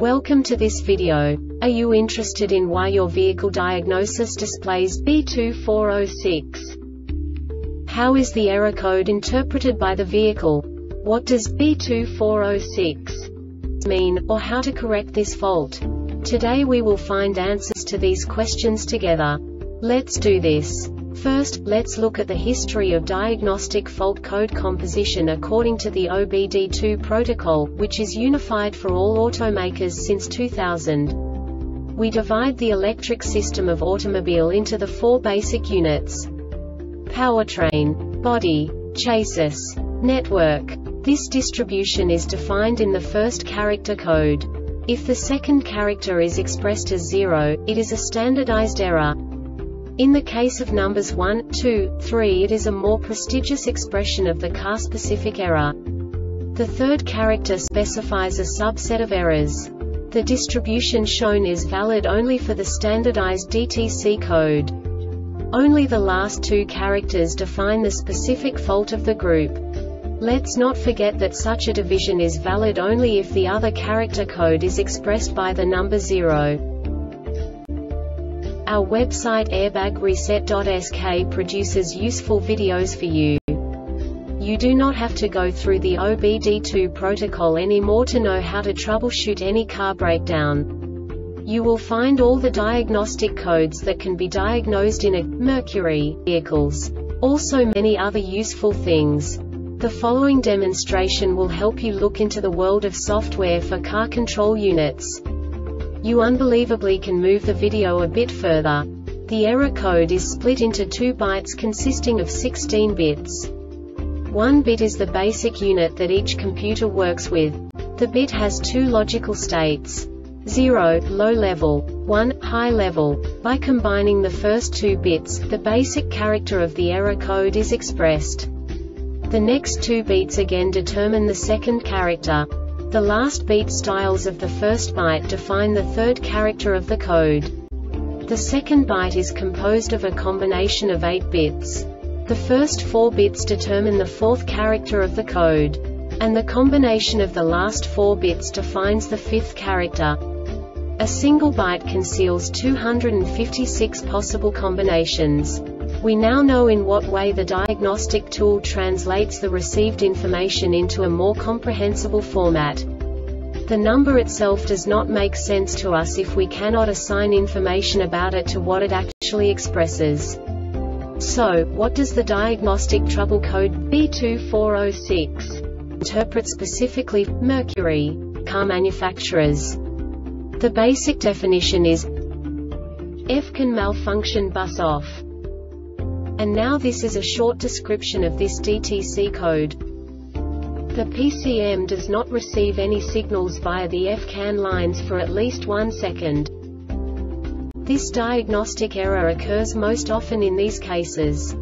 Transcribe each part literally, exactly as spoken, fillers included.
Welcome to this video. Are you interested in why your vehicle diagnosis displays B two four zero six? How is the error code interpreted by the vehicle? What does B two four zero six mean, or how to correct this fault? Today we will find answers to these questions together. Let's do this. First, let's look at the history of diagnostic fault code composition according to the O B D two protocol, which is unified for all automakers since two thousand. We divide the electric system of automobile into the four basic units: powertrain, body, chassis, network. This distribution is defined in the first character code. If the second character is expressed as zero, it is a standardized error. In the case of numbers one, two, three, it is a more prestigious expression of the car-specific error. The third character specifies a subset of errors. The distribution shown is valid only for the standardized D T C code. Only the last two characters define the specific fault of the group. Let's not forget that such a division is valid only if the other character code is expressed by the number zero. Our website airbag reset dot S K produces useful videos for you. You do not have to go through the O B D two protocol anymore to know how to troubleshoot any car breakdown. You will find all the diagnostic codes that can be diagnosed in a Mercury vehicles. Also many other useful things. The following demonstration will help you look into the world of software for car control units. You unbelievably can move the video a bit further. The error code is split into two bytes consisting of sixteen bits. One bit is the basic unit that each computer works with. The bit has two logical states: zero, low level, one, high level. By combining the first two bits, the basic character of the error code is expressed. The next two bits again determine the second character. The last beat styles of the first byte define the third character of the code. The second byte is composed of a combination of eight bits. The first four bits determine the fourth character of the code. And the combination of the last four bits defines the fifth character. A single byte conceals two hundred fifty-six possible combinations. We now know in what way the diagnostic tool translates the received information into a more comprehensible format. The number itself does not make sense to us if we cannot assign information about it to what it actually expresses. So, what does the diagnostic trouble code B two four zero six interpret specifically for Mercury car manufacturers? The basic definition is F can malfunction bus off. And now this is a short description of this D T C code. The P C M does not receive any signals via the F CAN lines for at least one second. This diagnostic error occurs most often in these cases.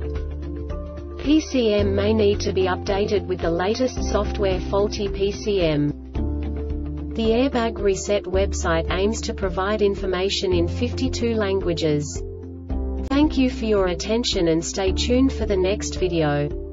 P C M may need to be updated with the latest software. Faulty P C M. The Airbag Reset website aims to provide information in fifty-two languages. Thank you for your attention and stay tuned for the next video.